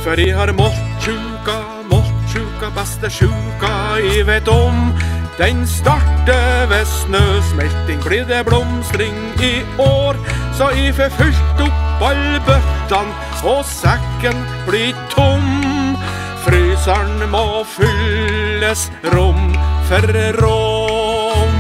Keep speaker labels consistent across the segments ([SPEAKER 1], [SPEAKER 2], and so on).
[SPEAKER 1] For jeg har moltsjuka, beste sjuka jeg vet om. Den starter ved snøsmelting, blir det blomstring i år. Så jeg får fylt opp alle bøttene, og sekken blir tom. Fryseren må fylles rom for rom.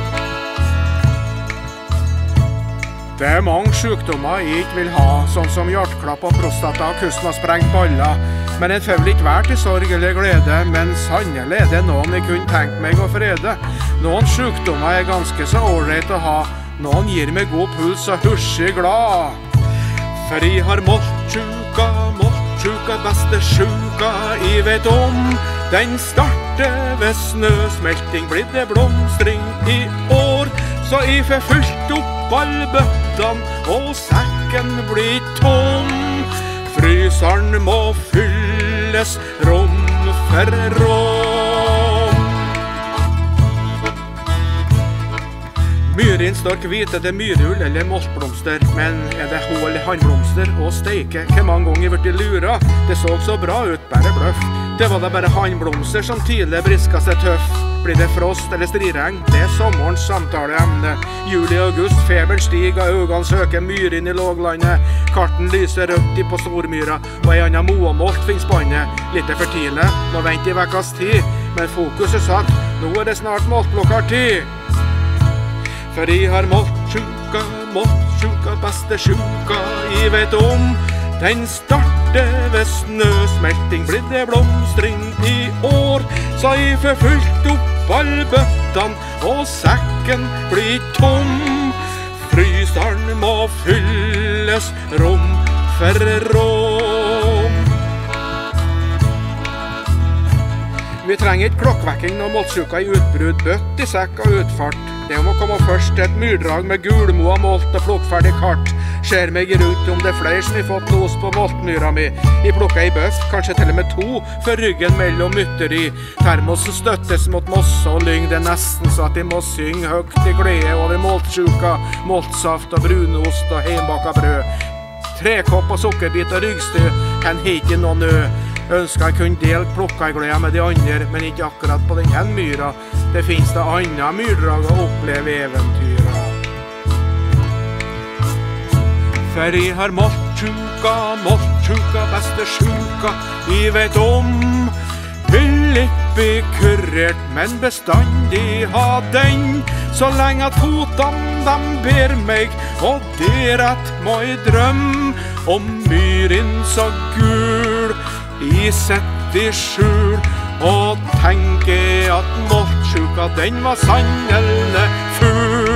[SPEAKER 1] Det er mange sykdommer jeg ikke vil ha, sånn som hjerteklapp og prostata, kusten har sprengt baller. Men en får vel ikke være til sorg eller glede, men sannelig er det noen jeg kunne tenkt meg å frede. Noen sykdommer er ganske så ålreit å ha, noen gir meg god puls og husje glad. For jeg har moltsjuka, beste sjuka jeg vet om. Den starter ved snøsmelting, blir det blomstring i år. Så jeg får fylt opp alle bøttene, og sekken blir tom. Fryseren må fylles rom for rom. Myrin står hvite til myrull eller moltblomster, men er det hål i handblomster og steike? Hvor mange ganger ble de lura? Det så bra ut, bare bløff. Det var da bare handblomster som tidlig briska seg tøff. Blir det frost eller striregn? Det er sommerens samtaleemne. Juli og august, feberen stiger, øynene søker myrin i låglandet. Karten lyser rødt på stormyra, og en annen moamolt finnes spannet. Litt for tidlig, må vente i vekkas tid. Men fokus er satt, nå er det snart moltplukkartid. For jeg har moltsjuka, beste sjuka jeg vet om. Den starter ved snøsmelting, blir det blomstring i år. Så jeg får fylt opp alle bøttene, og sekken blir tom. Fryseren må fylles rom for rom. Vi trenger ikke klokkvekking når moltsjuka i utbrudd, bøtt i sekk og utfart. Det må komme først til et myrdrag med gulmoa, molt og plukkferdig kart. Ser meg rundt om det er flere som har fått los på moltmyra mi. Jeg plukker i bøff, kanskje til og med 2, for ryggen mellom mytteri. Termosen støttes mot mosse og lyng, det er nesten så at jeg må synge høgt i glede over moltsjuka, moltsaft og brunost og heimbaka brød. 3 kopp og sukkerbit og ryggstø, en ikke noe nø. Ønsker jeg kunne delt plukka i glede med de andre, men ikke akkurat på denne myra. Det finnes da andre myrdrag å oppleve eventyra. For jeg har moltsjuka, beste sjuka jeg vet om. Vil ikke bli kurert, men bestandig ha den. Så lenge at fotene dem ber meg, og det rett må jeg drømme om myrin så gul. Jeg setter i skjul og tenker at moltsjuka den var sannelig ful.